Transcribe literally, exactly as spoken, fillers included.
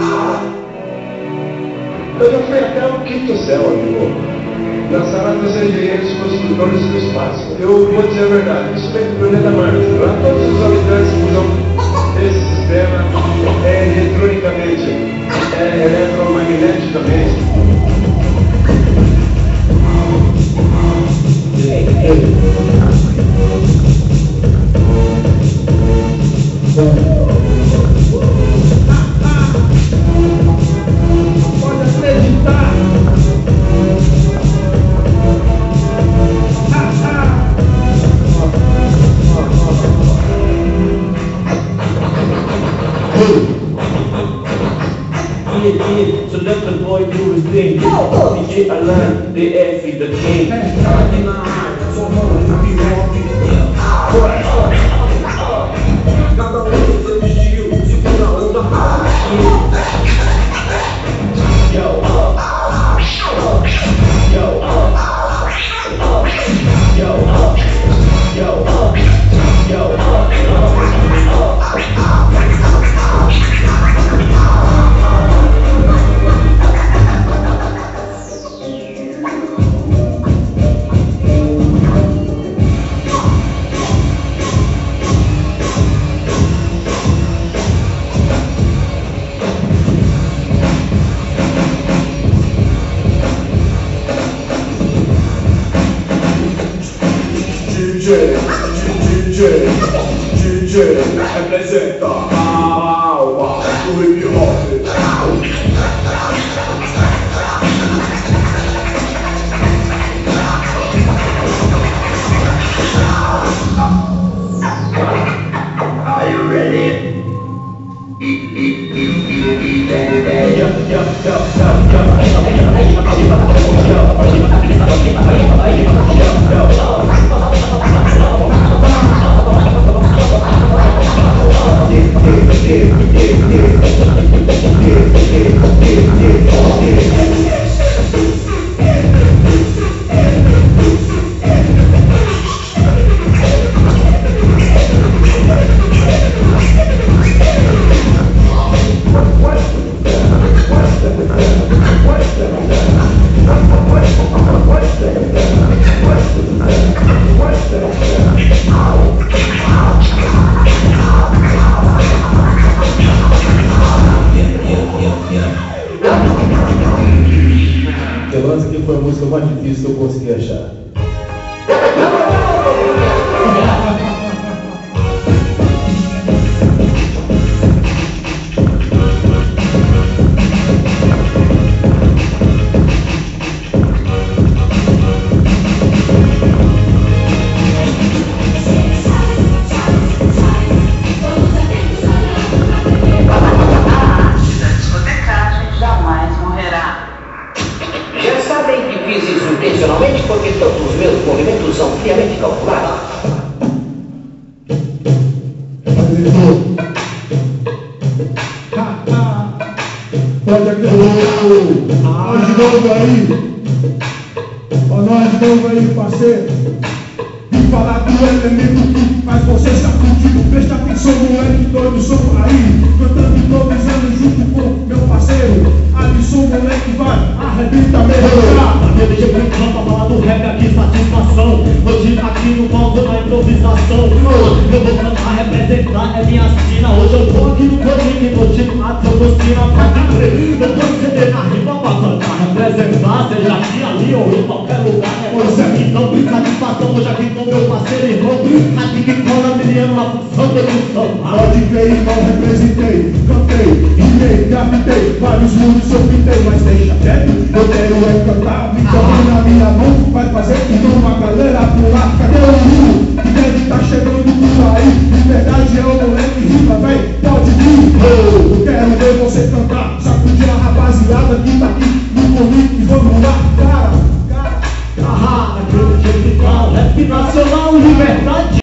Eu já fui até o quinto céu, amigo. Na sala dos engenheiros construtores do espaço. Eu vou dizer a verdade, isso vem do planeta Marte. Lá todos os habitantes usam esse sistema é, eletronicamente, é, eletromagneticamente. Ei, ei. Pode acreditar. So let the boy do his thing. D J Alan, they ask me the king. In my heart, so long to be walking. Cada um tem seu estilo, segura a onda. Yo, yo, yo, yo, yo, D J, D J, representa a alma do hip hop. Are you ready? Essa aqui foi a música mais difícil que eu consegui achar. Intencionalmente, porque todos os meus movimentos são friamente calculados. Pode acreditar. Nós de novo aí. Ó, nós de novo aí, parceiro. Vim falar do elemento que faz você sacudir. Presta atenção, moleque doido, sou aí. Cantando, improvisando junto com meu parceiro. Alisson, moleque, vai, arrebenta mesmo. Eu deixei muito pra falar do rap aqui, satisfação. Hoje aqui no palco na improvisação. Eu vou cantar, representar, é minha sina. Hoje eu tô aqui no corinho e vou te matar, eu tô sina pra crer. Eu tô ceder na rima pra cantar, representar, seja aqui, ali ou em qualquer lugar. É você, então, satisfação, hoje aqui com meu parceiro irmão. Aqui que cola, miliano, na função de função. Pode ver, irmão, representei, cantei, rimei, captei. Vários mundos eu pintei, mas deixa quieto, eu quero é cantar.